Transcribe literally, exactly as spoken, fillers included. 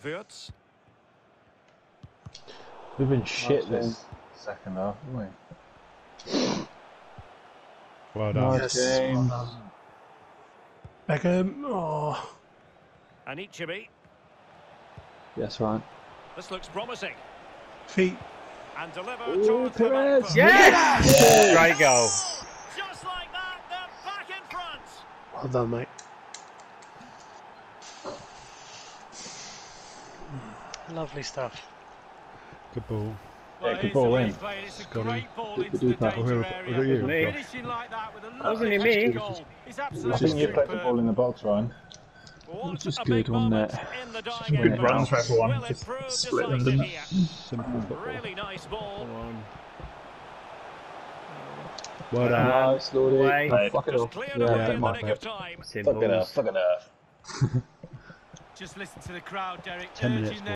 Wirtz. We've been shit this second half, haven't we? Well done. Nice Yes. game. Well done. Beckham. Oh. And Ichibi. Yes, right. This looks promising. Feet. And delivered Ooh, towards the back Pires. post. Yes! Yes! Great goal. Just like that, they're back in front. Well done, mate. Lovely stuff. Good ball. Yeah, good ball in. It's a Got great ball Good into to do the that. danger Was area. it you? Me. Finishing like that with a That wasn't lovely me. goal. It's I absolutely think you played the ball in the box, Ryan. What Just a good big on moment that. in the dying Good embers. run for everyone. Will it Just prove split them, decisive didn't it? here? Simple football. Really nice ball. Well done. Nice, Lordy. Away. Oh, fuck it Just off. cleared Yeah, away don't in the mind nick that. of time. Simple. Fuck it off, fuck it off. Just listen to the crowd, Derek. Ten urging minutes them